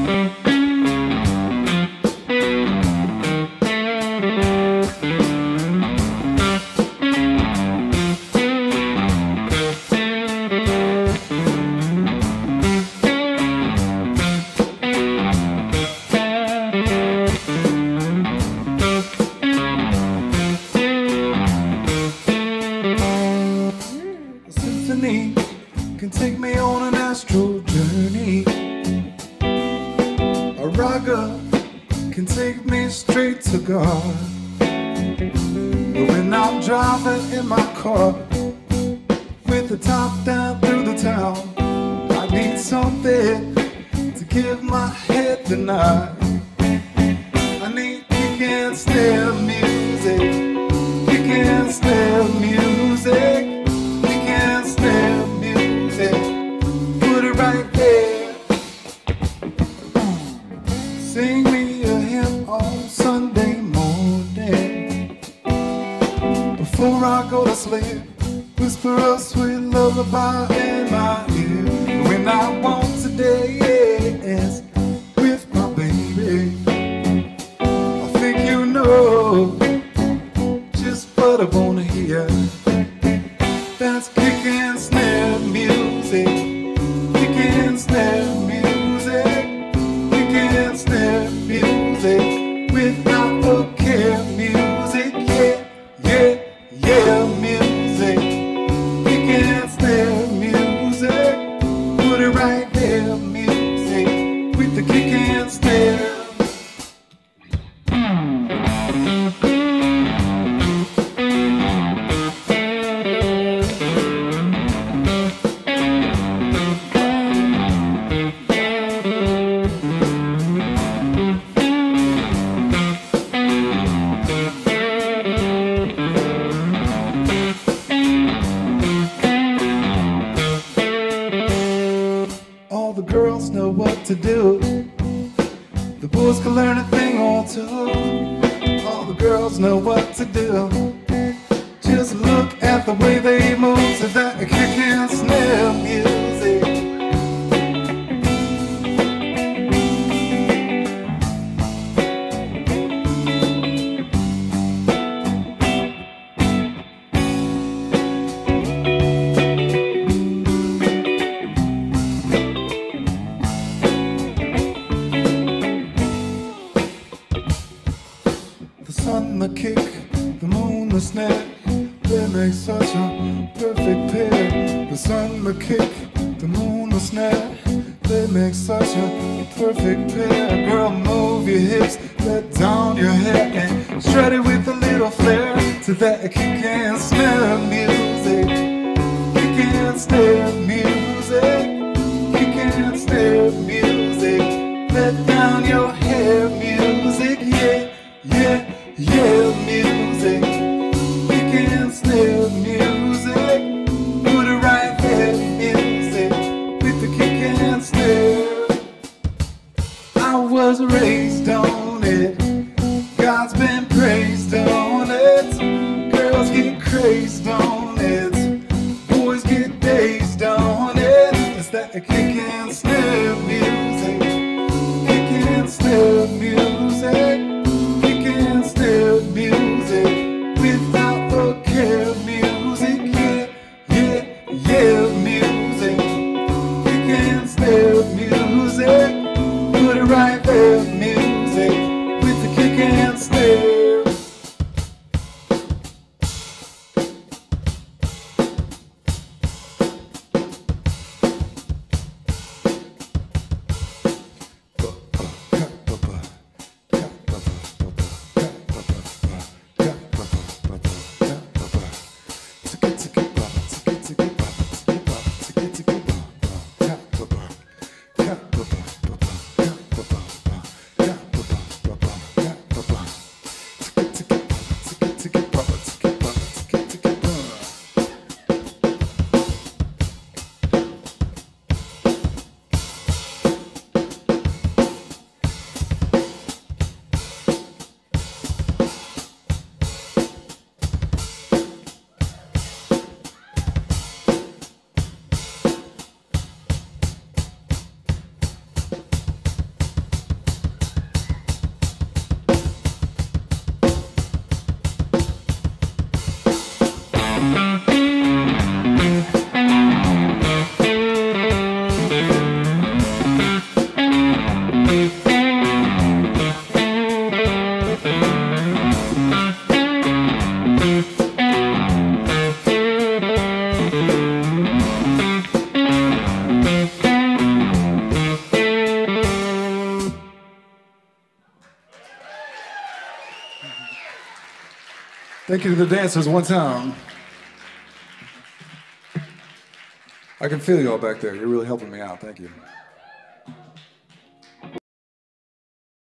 Can take me on an astral journey. A raga can take me straight to God. But when I'm driving in my car with the top down through the town, I need something to give my head the nod. I need kick and snare music, kick and snare music. Sing me a hymn on Sunday morning before I go to sleep. Whisper a sweet lullaby in my ear when I want to dance with my baby. I think you know just what I wanna hear. That's kick and snare music, kick and snare music, kick and snare music, without a care music, yeah, yeah, yeah, music, kick and snare music, put it right there, music, with the kick and snare. All the girls know what to do. The boys can learn a thing or two. All the girls know what to do. Just look at the way they move to that kick and snare music. The sun, the kick, the moon, the snare, they make such a perfect pair. The sun, the kick, the moon, the snare, they make such a perfect pair. Girl, move your hips, let down your hair, and shred it with a little flair to that kick and snare music. Kick and snare music, kick and snare music, let down your hair music, yeah, yeah. Yeah, music, kick and snare music, put it right there, music, with the kick and snare. I was raised on it, God's been praised on it. Girls get crazed on it, boys get dazed on it. It's that kick and snare music, kick and snare music, music, without a care music, yeah, yeah, yeah, music, kick and snare music, put it right there, music, with the kick and snare. Thank you to the dancers one time. I can feel you all back there. You're really helping me out. Thank you.